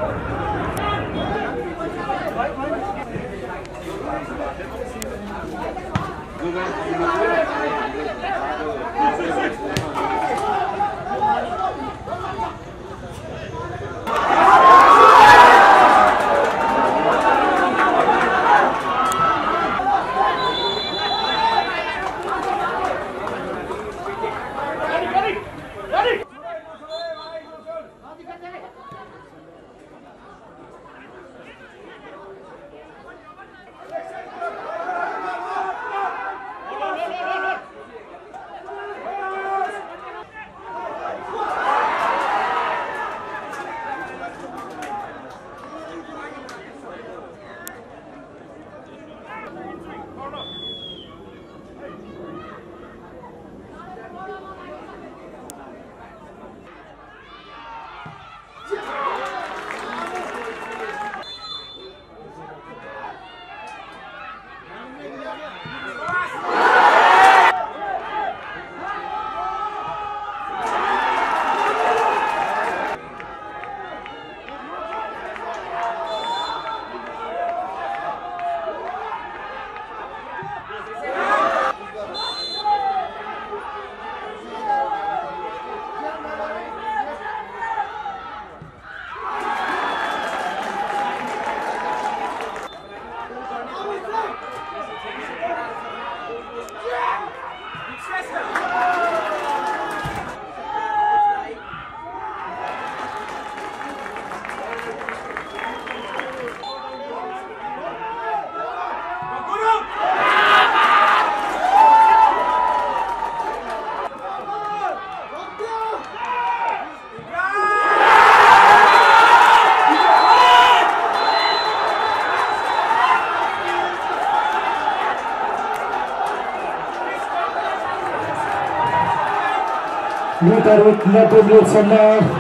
निर्धारित 90 मिनटसम्म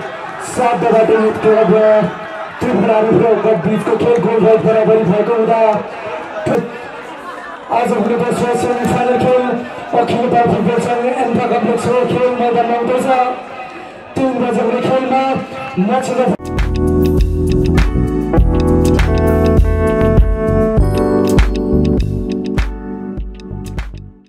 7 दबाटे क्लब त्रिपुराको बीचको खेल गोल बराबरी भएको हुँदा आज हुने दोस्रो सेमिफाइनल खेल अखिल नेपाल फुटबल संघ एन्फा कम्प्लेक्सको खेल मैदानमा हुँदैछ। 3 बजे हुने खेलमा